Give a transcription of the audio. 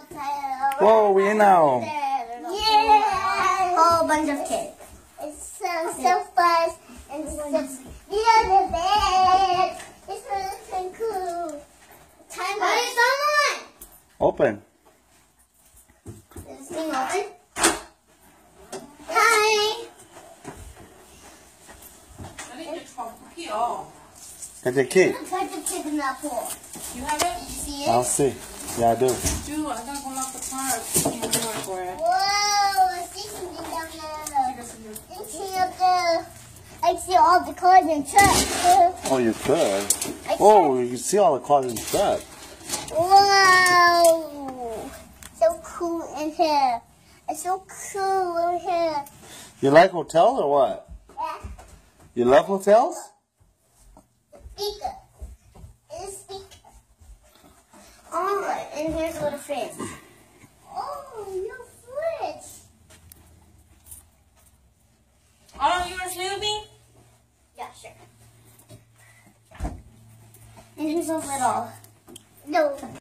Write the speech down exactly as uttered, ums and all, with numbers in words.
Whoa, we in now. Yeah. Whole bunch of kids. It's so so fun and so yeah the bed. It's so cool. Time on. It's on. Open. Is this thing open? Hi. Get the key. Put the kid in that pool. You have it? You see it? I'll see. Yeah, I do. Dude, I gotta go lock the car. You can't do it for it. Whoa, I see something down there. I see up there. I see all the cars and trucks. Oh, you could. Oh, you can see all the cars in the truck. Wow. So cool in here. It's so cool in here. You like hotels or what? Yeah. You love hotels? Speaker. It's a speaker. Oh, and here's a little fridge. Oh, your fridge. Oh, you were Snoopy? Yeah, sure. And here's a little. No.